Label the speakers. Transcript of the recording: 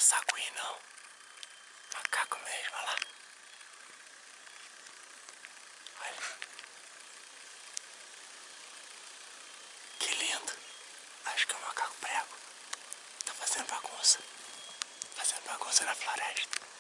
Speaker 1: saco aí não. Macaco mesmo, olha lá. Olha. Que lindo. Acho que é um macaco prego. Tá fazendo bagunça. Fazendo bagunça na floresta.